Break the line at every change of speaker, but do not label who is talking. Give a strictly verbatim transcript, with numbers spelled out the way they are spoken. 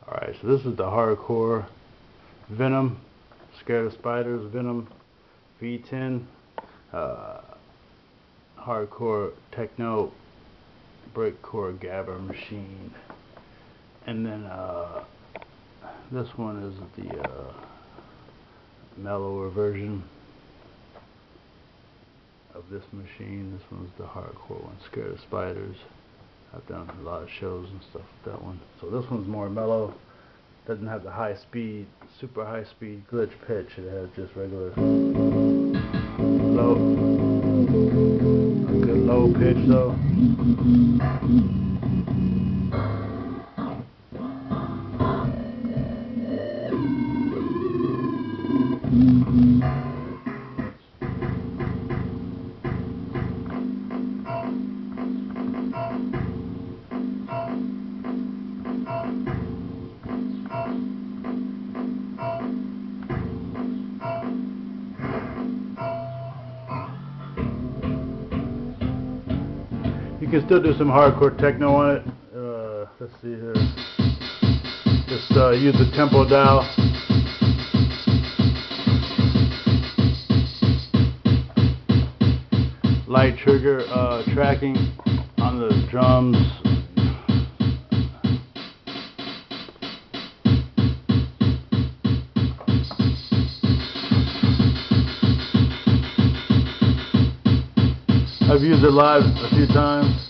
Alright, so this is the hardcore Venom, scared of spiders, Venom V ten, uh, hardcore Techno breakcore gabber machine. And then uh, this one is the uh, mellower version of this machine. This one's the hardcore one, scared of spiders. I've done a lot of shows and stuff with that one. So this one's more mellow. Doesn't have the high speed, super high speed glitch pitch. It has just regular low, a good low pitch though. You can still do some hardcore techno on it. Uh, let's see here. Just uh, use the tempo dial. Light trigger uh, tracking on the drums. I've used it live a few times.